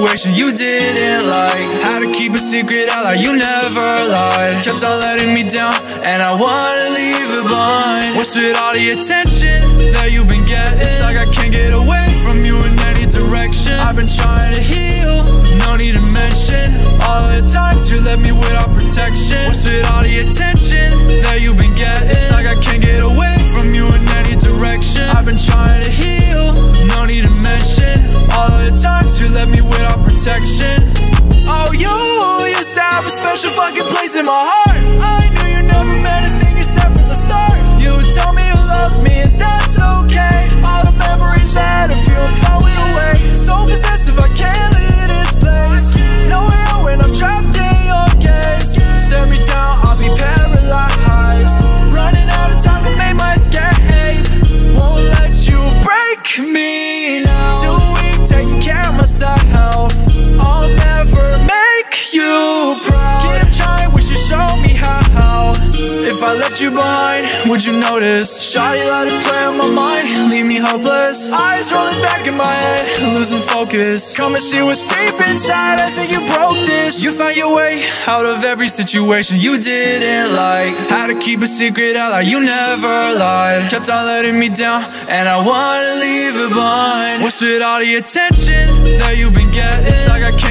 situation you didn't like. Had to keep a secret out like you never lied. Kept on letting me down, and I wanna leave it behind. What's with all the attention that you've been getting? It's like I can't get away from you in any direction. I've been trying to heal, no need to mention all the times you left me without protection. What's with all the attention that you've been getting? It's like I can't get away from you in any direction. I've been trying to heal, no need to mention all the times you left me without protection. Oh, you used to have a special fucking place in my heart. I knew you never meant a thing you said from the start. You would tell me you love me and that's okay. All the memories I had of you, I'm throwing away. So possessive, I can't leave this place. No way out when I'm trapped in your gaze. Stare me down, I'll be paralyzed. Running out of time to make my escape. Won't let you break me now. Too weak, taking care of myself. I'll never make you proud. Keep trying, wish you showed me how. If I left you behind, would you notice? Shawty let it play on my mind, leave me hopeless. Eyes rolling back in my head, losing focus. Come and see what's deep inside, I think you broke this. You found your way out of every situation you didn't like. Had to keep a secret out like you never lied. Kept on letting me down, and I wanna leave it behind. What's with all the attention that you've been getting? It's like I can't